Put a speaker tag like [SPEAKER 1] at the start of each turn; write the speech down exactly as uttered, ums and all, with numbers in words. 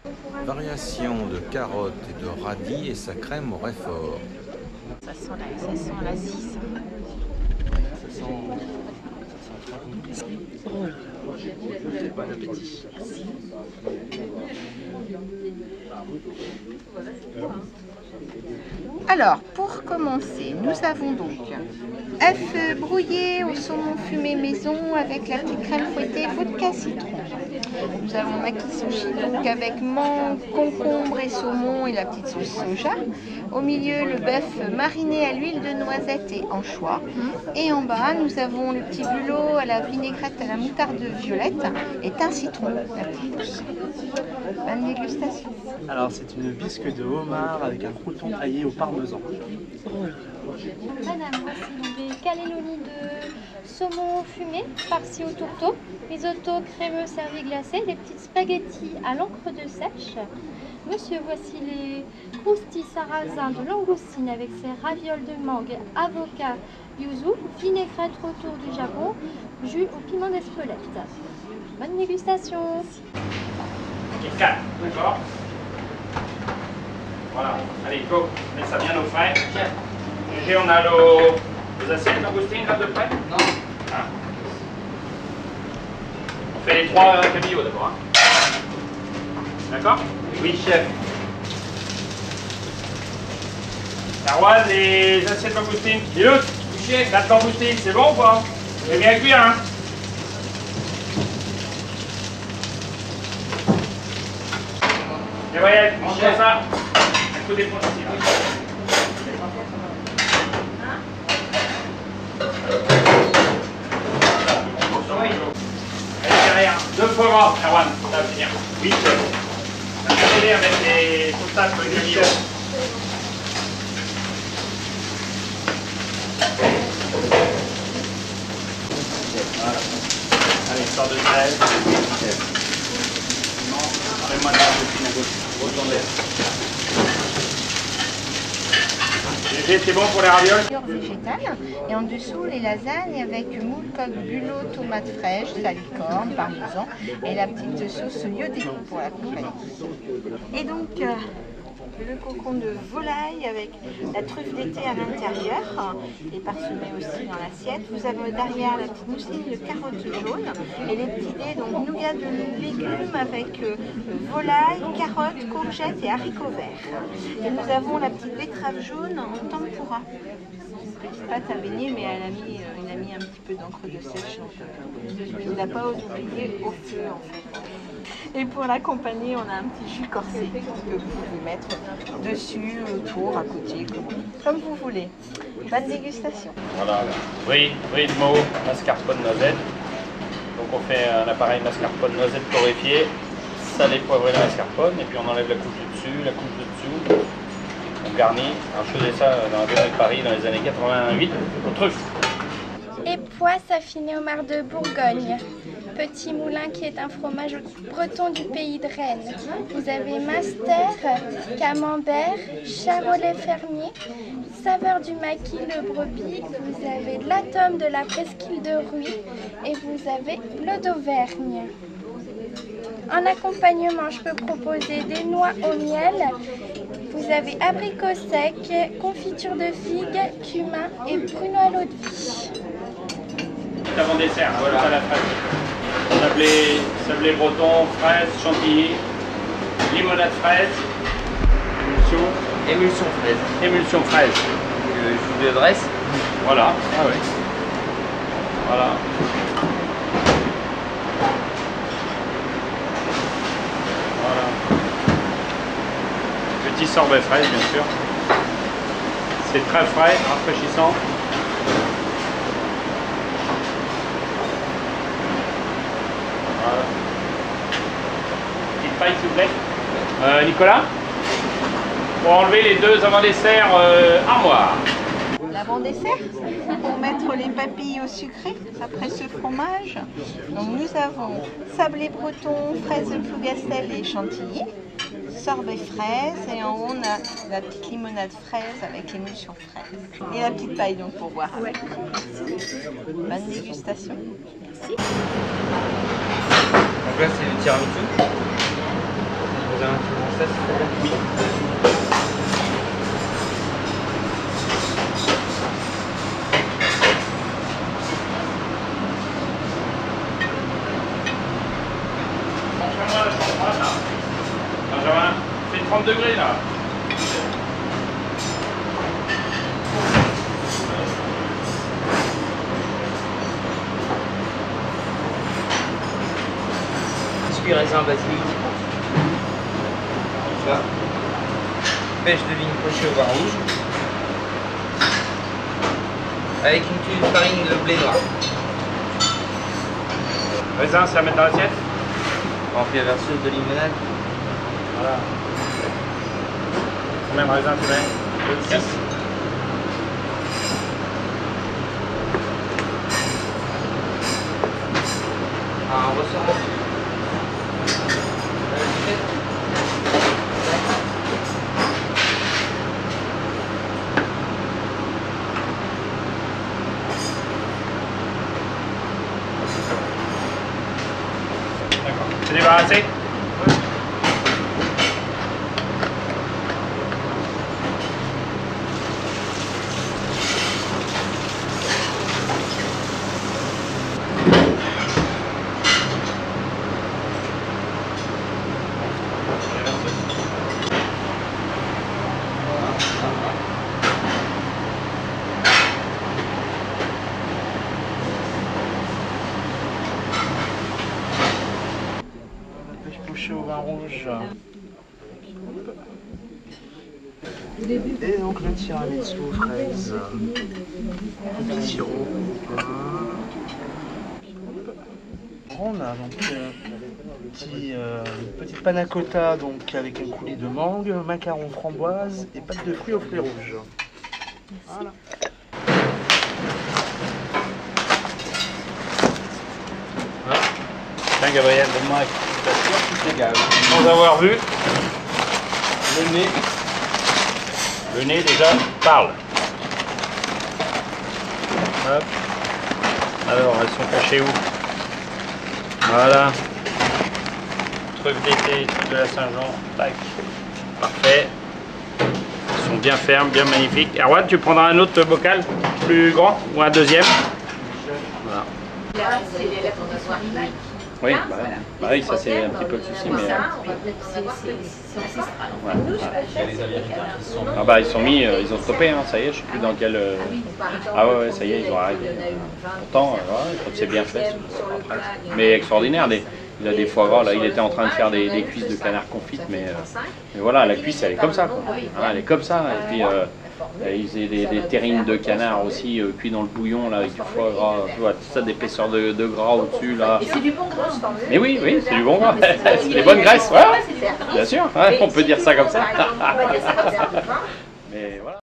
[SPEAKER 1] Variation de carottes et de radis et sa crème au réfort.
[SPEAKER 2] Ça sent la, ça sent la six.
[SPEAKER 3] Ça sent... Ça sent très bon appétit.
[SPEAKER 2] Alors, pour commencer, nous avons donc œufs brouillés au saumon fumé maison avec la petite crème fouettée vodka citron. Nous avons maki sushi donc avec mangue, concombre et saumon et la petite sauce soja. Au milieu, le bœuf mariné à l'huile de noisette et anchois. Et en bas, nous avons le petit bulot à la vinaigrette à la moutarde violette et un citron. La petite bonne dégustation.
[SPEAKER 3] Alors, c'est une bisque de homard avec un crouton taillé au parmesan.
[SPEAKER 4] Madame, voici des cannelloni de saumon fumé farci au tourteau, risotto crémeux servi glacé, des petites spaghettis à l'encre de sèche. Monsieur, voici les croustilles sarrasin de langoustine avec ses ravioles de mangue, avocat, yuzu, vinaigrette retour du Japon, jus au piment d'Espelette. Bonne dégustation.
[SPEAKER 5] Ok, calme, d'accord. Voilà, allez, go, mets ça bien au frais. G G, on a nos, nos assiettes langoustines là de près? Non. Hein? On fait les trois cabillots d'abord. Hein? D'accord? Oui, chef. Tarouane, les assiettes langoustines. Dis-le. Chef, la langoustine, c'est bon ou pas? C'est bien cuire, hein? Gabriel, mange ça. Un coup d'éponge ici, là. Allez, derrière. Deux fois gras, Erwan, ça va finir. Oui, chef. On va t'aider avec les sausages pour les cabillots. Voilà. Allez, sort de sel. Enlève-moi de la routine à gauche. Retournez. C'est bon pour les ravioles?
[SPEAKER 2] Végétale. Et en dessous, les lasagnes avec moule, coque, bulot, tomates fraîches, salicorne, parmesan et la petite sauce iodée pour l'accompagner. Et donc, euh, le cocon de volaille avec la truffe d'été à l'intérieur et parsemé aussi dans l'assiette. Vous avez derrière la petite mousseline de carottes jaunes et les petits dés, donc nougat de légumes avec euh, volaille, carottes, courgettes et haricots verts. Et nous avons la petite betterave jaune en tempura. Petite pâte à baigner, mais elle a mis, euh, il a mis un petit peu d'encre de sèche, donc euh, il n'a pas oublié au feu en fait. Et pour l'accompagner, on a un petit jus corsé que vous pouvez mettre dessus, autour, à côté, comme, comme vous voulez. Bonne dégustation.
[SPEAKER 5] Voilà. Oui, oui, le mot mascarpone noisette. Donc on fait un appareil mascarpone noisette torréfié, salé, poivré de mascarpone, et puis on enlève la couche de dessus, la couche de dessous. On garnit. Alors je faisais ça dans la ville de Paris dans les années quatre-vingt-huit aux truffes.
[SPEAKER 4] Et poisse affinée au mar de Bourgogne. Petit Moulin qui est un fromage breton du pays de Rennes. Vous avez Master, Camembert, Charolais fermier, saveur du maquis, le brebis. Vous avez de l'atome de la presqu'île de Ruy et vous avez l'eau d'Auvergne. En accompagnement, je peux proposer des noix au miel. Vous avez abricots secs, confiture de figues, cumin et pruneaux à l'eau de vie.
[SPEAKER 5] Avant dessert, voilà à la fraise. Sablé, sablé breton, fraise, chantilly, limonade fraise, émulsion.
[SPEAKER 6] Émulsion fraise.
[SPEAKER 5] Émulsion fraise.
[SPEAKER 6] Le jus de Dresse.
[SPEAKER 5] Voilà. Ah oui. Voilà. Voilà. Petit sorbet fraise, bien sûr. C'est très frais, rafraîchissant. Voilà. Petite paille, s'il vous plaît. Euh, Nicolas, pour enlever les deux avant-desserts euh, armoire.
[SPEAKER 2] L'avant-dessert, pour mettre les papilles au sucré après ce fromage. Donc nous avons sablé breton, fraise de Plougastel et chantilly, sorbet fraise et en haut on a la petite limonade fraise avec l'émulsion fraise. Et la petite paille donc pour boire. Ouais. Bonne dégustation. Merci.
[SPEAKER 6] Donc là c'est le tiramisu. raisin, tu manges ça, s'il te plaît?
[SPEAKER 5] Oui. Benjamin, il fait trente degrés là.
[SPEAKER 6] Biscuit raisin basilic. Ça. Pêche de vigne pochée au vin rouge. Avec une cuve de farine de blé noir.
[SPEAKER 5] Raisin, c'est à mettre dans l'assiette?
[SPEAKER 6] Rempli à verseuse de limonade.
[SPEAKER 5] Voilà. Combien de raisins tu mets? six.
[SPEAKER 6] Ah, on ressort là.
[SPEAKER 5] D'accord. C'est débarrassé?
[SPEAKER 3] Pêche pochée au vin rouge. Et donc le tiramisu aux fraises. Petit sirop. On a donc euh, petit, euh, petite panna cotta donc avec un coulis de mangue, macaron framboise et pâte de fruits aux fruits rouges. Voilà.
[SPEAKER 5] Tiens Gabriel, donne-moi la culture, tu te régales. Sans avoir vu, le nez, le nez déjà parle. Hop. Alors, elles sont cachées où? Voilà. Truffe d'été, truc de la Saint-Jean, tac. Parfait. Ils sont bien fermes, bien magnifiques. Erwan, tu prendras un autre bocal plus grand ou un deuxième? Voilà. Oui, bah, bah oui, ça c'est un petit peu le souci, mais... Euh... Ouais. Ah bah ils sont mis, euh, ils ont stoppé, hein, ça y est, je sais plus dans quel... Euh... Ah ouais, ouais, ça y est, ils ont arrêté. Pourtant, euh, ouais, quand c'est bien fait, mais extraordinaire, des... il a des foie gras, là, il était en train de faire des, des cuisses de canard confites, mais, euh... mais voilà, la cuisse elle est comme ça, quoi. Hein, elle est comme ça, et puis... Euh... Ils faisaient des, des terrines de canard aussi euh, cuits dans le bouillon là avec du foie gras, tu vois, tout ça d'épaisseur de, de gras au-dessus là.
[SPEAKER 2] Et c'est du bon gras, tant mieux.
[SPEAKER 5] Mais oui, oui, c'est du bon gras, c'est des bonnes graisses, ouais. Bien sûr, ouais, on peut dire ça comme ça. Mais voilà.